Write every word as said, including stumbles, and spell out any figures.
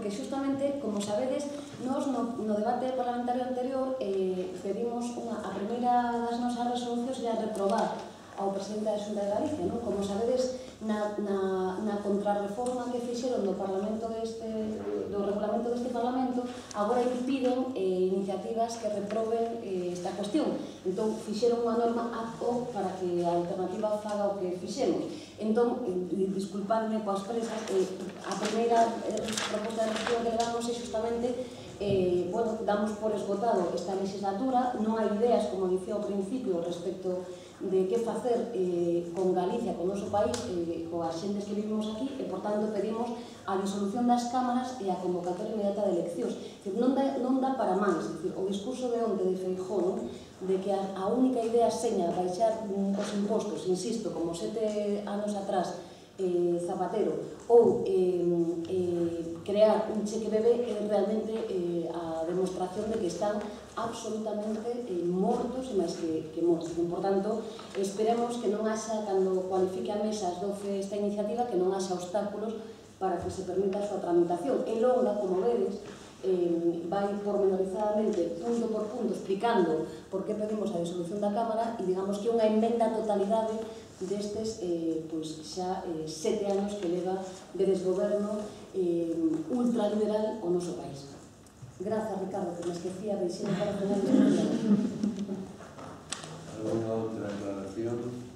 porque xustamente, como sabedes, nós no, no debate parlamentario anterior eh, pedimos unha, a primeira das nosas resolucións era reprobar ao presidente da Xunta de Galicia, non? Como sabedes, na, na, na contrarreforma que fixeron do Parlamento deste, do regulamento deste Parlamento, agora impiden eh, iniciativas que reproben eh, esta cuestión. Entón, fixeron unha norma ad hoc para que a alternativa faga o que fixemos. Entón, eh, disculpadme coas presas, eh, a primeira eh, proposta de resolución que le damos é justamente Eh, bueno, damos por esgotado esta legislatura, non hai ideas, como dicía ao principio, respecto de que facer eh, con Galicia, con o noso país, eh, coas xentes que vivimos aquí, e, por tanto, pedimos a disolución das cámaras e a convocatoria inmediata de eleccións. Non dá, non dá para máis. O discurso de onte de Feijóo, non? De que a, a única idea seña baixar mm, os impostos, insisto, como sete anos atrás, Eh, Zapatero, ou eh, eh, crear un cheque bebé é realmente eh, a demostración de que están absolutamente eh, mortos e máis que, que mortos. Por tanto, esperemos que non haxa, cando cualifique a mesa as doce esta iniciativa, que non haxa obstáculos para que se permita a súa tramitación. É longa, como vedes, eh, vai pormenorizadamente, punto por punto, explicando por que pedimos a disolución da Cámara e digamos que unha emenda a totalidade destes eh, pois, xa eh, sete anos que leva de desgoberno eh, ultraliberal o noso país. Grazas, Ricardo, que me esquecía de xeno para final de este día. Alguna outra aclaración?